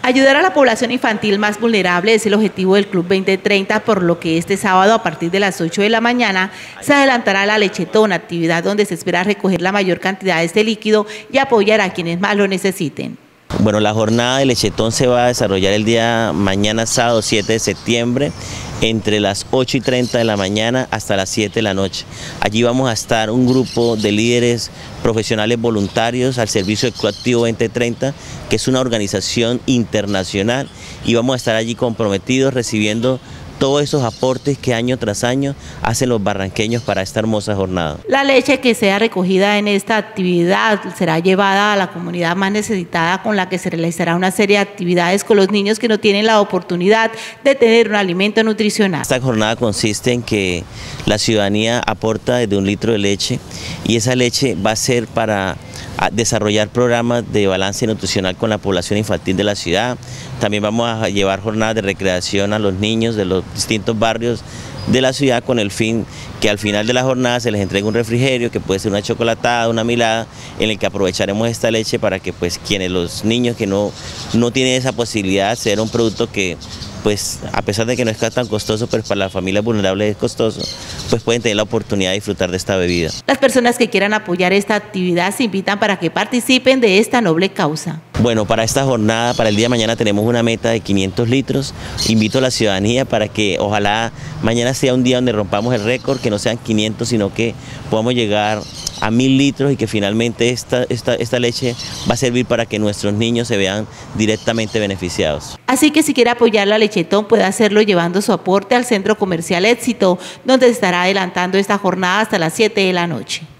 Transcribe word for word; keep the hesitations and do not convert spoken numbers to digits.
Ayudar a la población infantil más vulnerable es el objetivo del Club veinte treinta, por lo que este sábado a partir de las ocho de la mañana se adelantará la lechetón, actividad donde se espera recoger la mayor cantidad de este líquido y apoyar a quienes más lo necesiten. Bueno, la jornada de lechetón se va a desarrollar el día mañana sábado siete de septiembre entre las ocho y treinta de la mañana hasta las siete de la noche. Allí vamos a estar un grupo de líderes profesionales voluntarios al servicio del Club Activo veinte treinta, que es una organización internacional, y vamos a estar allí comprometidos recibiendo todos esos aportes que año tras año hacen los barranqueños para esta hermosa jornada. La leche que sea recogida en esta actividad será llevada a la comunidad más necesitada, con la que se realizará una serie de actividades con los niños que no tienen la oportunidad de tener un alimento nutricional. Esta jornada consiste en que la ciudadanía aporta desde un litro de leche, y esa leche va a ser para desarrollar programas de balance nutricional con la población infantil de la ciudad. También vamos a llevar jornadas de recreación a los niños de los distintos barrios de la ciudad, con el fin que al final de la jornada se les entregue un refrigerio, que puede ser una chocolatada, una milada, en el que aprovecharemos esta leche para que pues quienes los niños que no, no tienen esa posibilidad de hacer un producto que pues a pesar de que no es tan costoso, pero para las familias vulnerables es costoso, pues pueden tener la oportunidad de disfrutar de esta bebida. Las personas que quieran apoyar esta actividad se invitan para que participen de esta noble causa. Bueno, para esta jornada, para el día de mañana tenemos una meta de quinientos litros. Invito a la ciudadanía para que ojalá mañana sea un día donde rompamos el récord, que no sean quinientos, sino que podamos llegar a mil litros, y que finalmente esta, esta, esta leche va a servir para que nuestros niños se vean directamente beneficiados. Así que si quiere apoyar la lechetón, puede hacerlo llevando su aporte al Centro Comercial Éxito, donde se estará adelantando esta jornada hasta las siete de la noche.